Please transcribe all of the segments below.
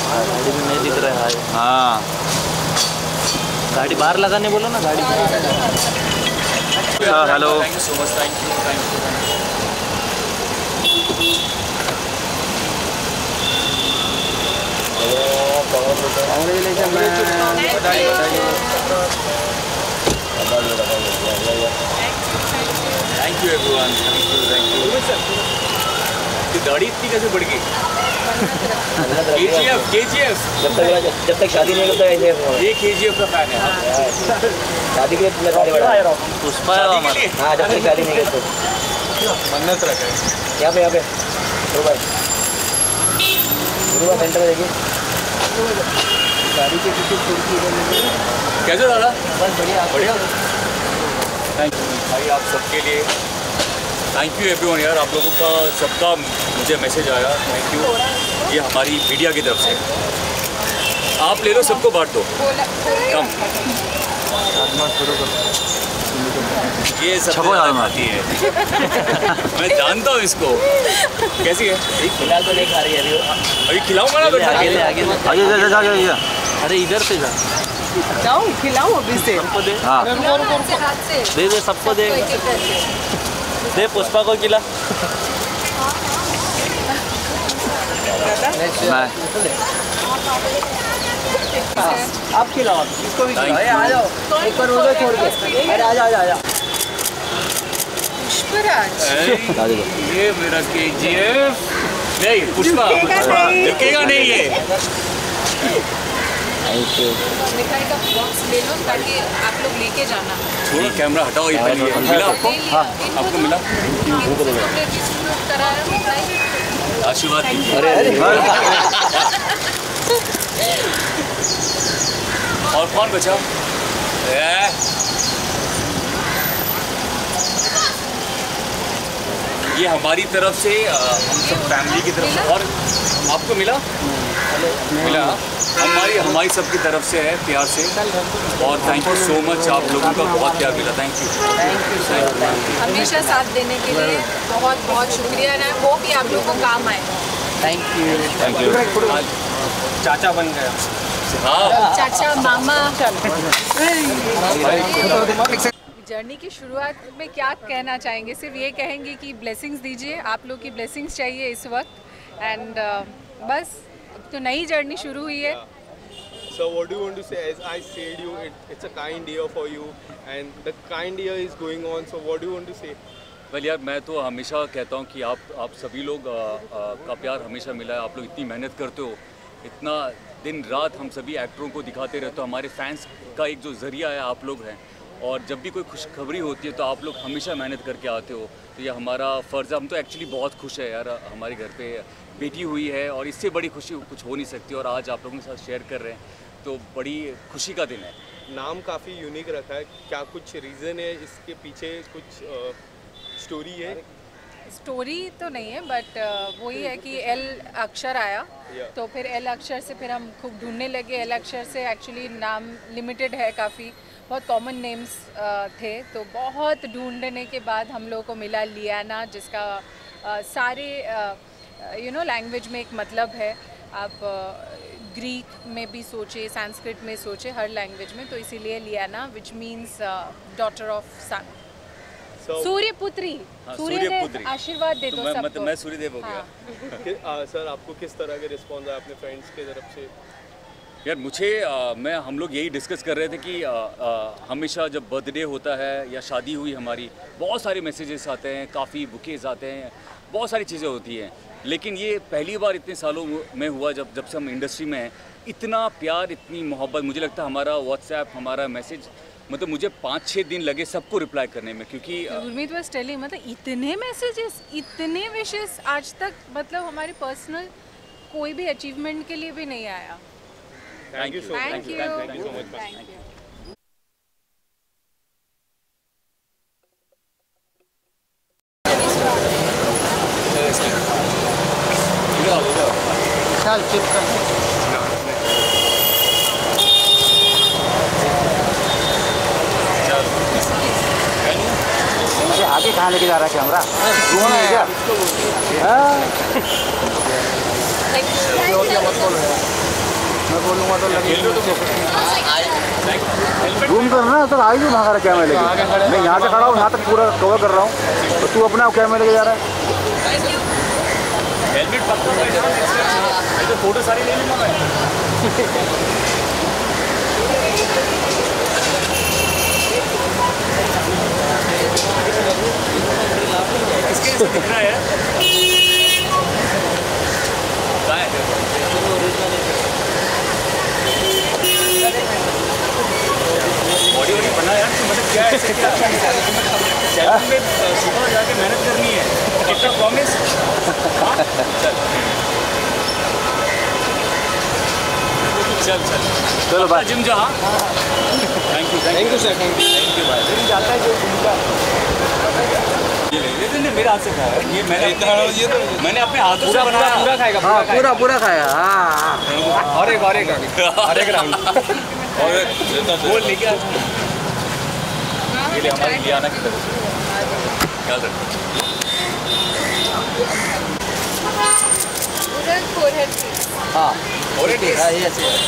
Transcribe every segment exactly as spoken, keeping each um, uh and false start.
गाड़ी में नहीं दिख रहा है। हाँ गाड़ी बाहर लगाने बोलो ना, गाड़ी hello thank you so much, thank you thank you. Thank you everyone, thank you thank you. दाढ़ी इतनी कैसे बढ़ गई? केजीएफ केजीएफ जब तक जब तक शादी नहीं करता ऐसे ये केजीएफ का फैन है। शादी के लिए शादी बढ़ा पुष्पा है हमारा। हाँ जब तक शादी नहीं करते मन्नत रखे यहाँ पे यहाँ पे गुरु भाई गुरु भाई सेंटर में देखिए गाड़ी के पीछे छोड़ती कैसे दादा? बस बढ़िया बढ़िया। थैंक यू भाई आप सबके लिए, थैंक यू एवरीवन यार, आप लोगों का सबका मुझे मैसेज आया, थैंक यू। ये हमारी मीडिया की तरफ से, आप ले लो सबको बांट दो कम। ये सब आती है मैं जानता हूँ इसको कैसी है। फिलहाल तो नहीं खा रही है अभी अभी खिलाऊंगा ना बैठा आगे आगे आगे। अरे इधर से जा, जाऊँ खिलाऊँ अभी से? सबको दे, हाँ दे दे सबको दे दे। पुष्पा को खिला। आप खिलाओ, इसको भी खिलाओ। आ जाओ एक बार उधर छोड़ के, अरे आ जा आ जा। पुष्पराज ये मेरा केजीएफ नहीं, पुष्पा रुकेगा नहीं ये। मिठाई का बॉक्स ले लो ताकि आप लोग लेके जाना। थोड़ा कैमरा हटाओ, ये पहले मिला आपको? हाँ आपको मिला? आशीर्वाद दीजिए। अरे और कौन बचा? ये हमारी तरफ से, हम सब फैमिली की तरफ से। और आपको मिला? मिला हमारी हमारी सब की तरफ से है, प्यार से। और थैंक यू सो मच, आप लोगों का बहुत प्यार मिला, थैंक यू थैंक यू। हमेशा साथ देने के लिए बहुत बहुत शुक्रिया है। वो भी आप लोगों को काम आए। Thank you thank you. चाचा बन गया। हाँ चाचा मामा। जर्नी की शुरुआत में क्या कहना चाहेंगे? सिर्फ ये कहेंगे कि ब्लेसिंग्स दीजिए, आप लोग की ब्लेसिंग्स चाहिए इस वक्त। एंड uh, बस अब तो नई जर्नी शुरू हुई है। So what do you want to say? As I said you, it, it's a kind year for you and the kind year is going on. So what do you want to say? Well यार, मैं तो हमेशा कहता हूँ कि आप आप सभी लोग आ, आ, का प्यार हमेशा मिला है। आप लोग इतनी मेहनत करते हो, इतना दिन रात हम सभी एक्टरों को दिखाते रहते हो। हमारे फैंस का एक जो ज़रिया है आप लोग हैं, और जब भी कोई खुशखबरी होती है तो आप लोग हमेशा मेहनत करके आते हो। तो ये हमारा फ़र्ज़ है। हम तो एक्चुअली बहुत खुश है यार, हमारे घर पे बेटी हुई है और इससे बड़ी खुशी कुछ हो नहीं सकती। और आज आप लोगों के साथ शेयर कर रहे हैं तो बड़ी खुशी का दिन है। नाम काफ़ी यूनिक रखा है, क्या कुछ रीज़न है इसके पीछे? कुछ स्टोरी है? स्टोरी तो नहीं है, बट uh, वही है कि एल अक्षर आया Yeah. तो फिर एल अक्षर से फिर हम खूब ढूंढने लगे। एल अक्षर से एक्चुअली नाम लिमिटेड है, काफ़ी बहुत कॉमन नेम्स थे। तो बहुत ढूंढने के बाद हम लोगों को मिला लियाना, जिसका uh, सारे यू नो लैंग्वेज में एक मतलब है। आप ग्रीक uh, में भी सोचे, संस्कृत में सोचे, हर लैंग्वेज में। तो इसीलिए Liyana which means daughter of sun, सूर्य पुत्री। हाँ, सूर्य ने आशीर्वाद दे तो दो मैं, सबको। मतलब मैं सूर्यदेव हो गया। हाँ। कि, आ, सर आपको किस तरह के रिस्पॉन्स आया अपने फ्रेंड्स की तरफ से? यार मुझे आ, मैं हम लोग यही डिस्कस कर रहे थे कि आ, आ, हमेशा जब बर्थडे होता है या शादी हुई हमारी, बहुत सारे मैसेजेस आते हैं, काफ़ी बुकेज आते हैं, बहुत सारी चीज़ें होती हैं। लेकिन ये पहली बार इतने सालों में हुआ जब जब से हम इंडस्ट्री में हैं, इतना प्यार, इतनी मोहब्बत। मुझे लगता है हमारा व्हाट्सएप, हमारा मैसेज, मतलब मुझे पाँच छः दिन लगे सबको रिप्लाई करने में, क्योंकि गुरमीत वाज टेलिंग, मतलब इतने मैसेजेस, इतने विशेस आज तक मतलब हमारे पर्सनल कोई भी अचीवमेंट के लिए भी नहीं आया। Thank you so much. Thank you thank you so much. Thank you. चल चिप कर। आगे कहाँ लेके जा रहा है कैमरा? घूमना है क्या? हाँ। मैं बोलूँगा तो लगे घूम कर ना सर आई क्यों भागा रहा कैमरे लेके? मैं यहाँ से खड़ा हूँ, यहाँ तक पूरा कवर कर रहा हूँ, तो तू अपना कैमरे लेके जा रहा है। हेलमेट पकड़ो भाई, तो फोटो सारी ले लूँगा मैं। किसके ऐसे दिख रहा है? कहाँ है? बॉडी वॉडी बना यार, मतलब क्या है ऐसे क्या? चैनल में सुबह जाके मेहनत करनी है, कितना प्रॉमिस? चल चल चलो बाय। जिम जा। Thank you thank you sir, thank you thank you भाई। जिम जाता है जो जिम का ये ले ले मेरे हाथ से खाया ये मैंने इतना ये तो मैंने अपने हाथों से बनाया। पूरा खाएगा, हाँ पूरा पूरा खाएगा। हाँ और एक और एक और एक राउंड और गोल लेके आ। ये ले हमारी लियाना की तरफ से याद रख। उधर फोरहेड हाँ और एक हाँ ये ऐसे है।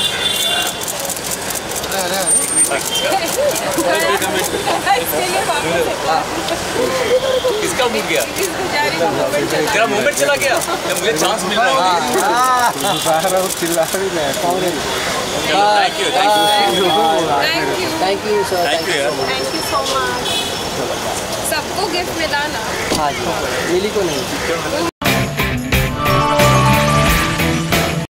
किसका मूड गया? तेरा मूवमेंट चला गया या मुझे चांस मिल रहा है? चिल्ला भी नहीं। Thank you thank you thank you thank you sir. Thank you यार। Thank you so much. सबको गिफ्ट मिला ना? हाँ जी, मिली को नहीं।